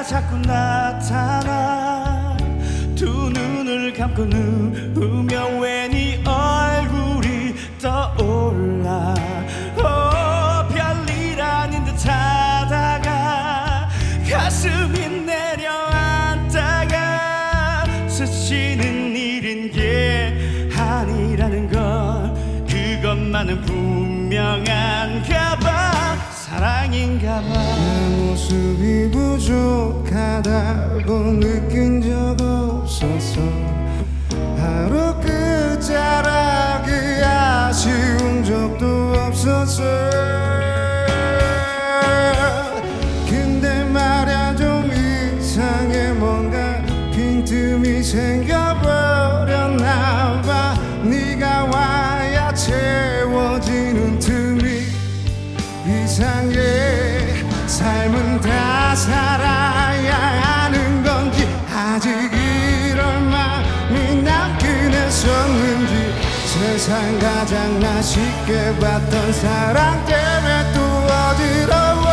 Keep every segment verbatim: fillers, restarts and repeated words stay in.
네가 자꾸 나타나 두 눈을 감고 누우면 왜 네 얼굴이 떠올라. 어, 별일 아닌 듯 하다가 가슴이 내려앉다가 스치는 일인 게 아니라는 걸 그것만은 분명한가 봐. 사랑인가 봐. 내 모습이 부족하다고 느낀 적 없었어. 하루 끝자락이 아쉬운 적도 없었어. 근데 말야 좀 이상해. 뭔가 빈틈이 생겨버렸나 봐. 네가 와야 채워지는 틈이 이상해. 삶은 다 살아야 하는 건지 아직 이럴 마음이 남긴 했었는지. 세상 가장 맛있게 봤던 사랑 때문에 또 어지러워.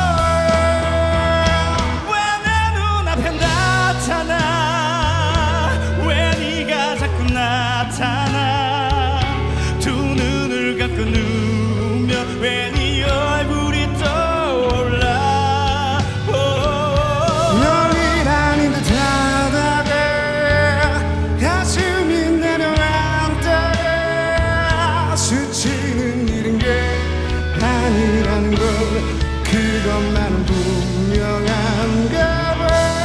왜 내 눈앞에 나타나 왜 네가 자꾸 나타나 두 눈을 감고 누우면 왜 네 얼굴이 떠올라. 별일 아닌 듯 하다가 가슴이 내려앉다가 스치는 일인 게 아니라는 걸 그것만은 분명한가 봐.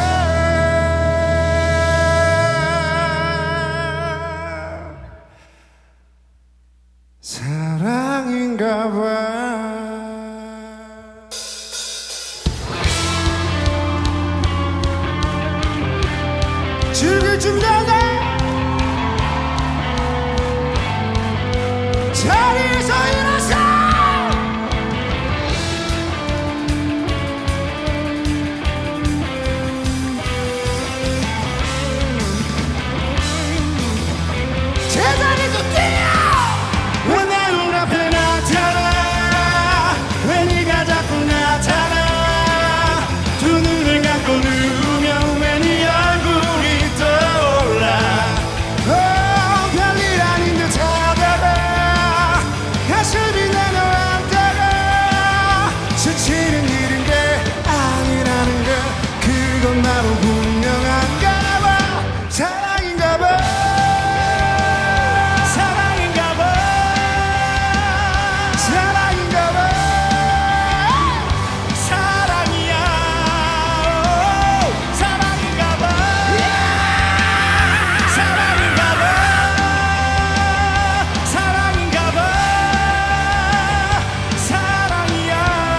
사랑인가 봐. 즐길 준비하네. 자리에서 일어서. 제자리도 뛰어. 왜 내 눈앞에 나타나 왜 네가 자꾸 나타나 두 눈을 감고 누우면 왜 네 얼굴이 떠올라. 어, 별일 아닌 듯 하다가 가슴이 내려앉다가 스치는 일인 게 아니라는 걸 그것만은 분명한가 봐. 사랑인가 봐. 사랑인가 봐. 사랑인가 봐. 사랑이야. 사랑인가 봐. 사랑인가 봐. 사랑인가 봐. 사랑이야.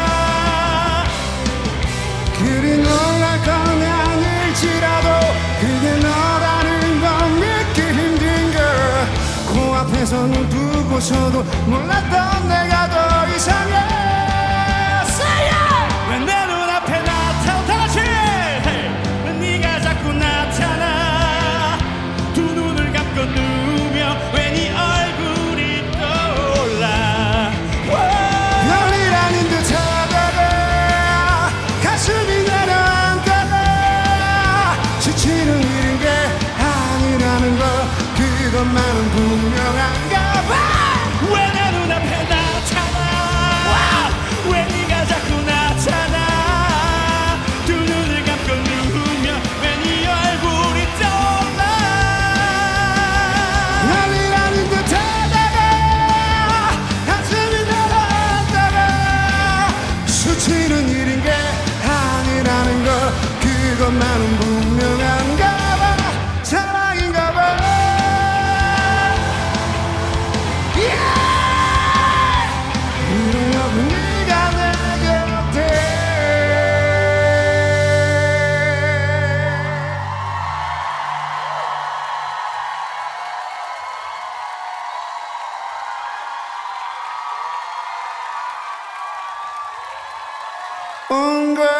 그리 놀랄 건 아닐지라도 그게 너라는 건 믿기 힘든 걸 코앞에서 눈 두고서도 몰랐던 내가 더 이상해. 왜 내 눈앞에 나타나 다시 왜 네가 자꾸 나타나 두 눈을 감고 누우면 왜 네 얼굴이 떠올라. 별일 아닌 듯 하다가 가슴이 내려앉다가 스치는 일인 게 아니라는 걸 그것만은 분명한가 봐. 왜 내 눈앞에 나타나 왜 네가 자꾸 나타나 두 눈을 감고 누우면 왜 네 얼굴이 떠올라. 별일 아닌 듯 하다가 가슴이 내려앉다가 스치는 일인 게 아니라는 걸 그것만은 분명한가 봐. 사랑인가 봐. 이러려고 네가 내 곁에. 온 걸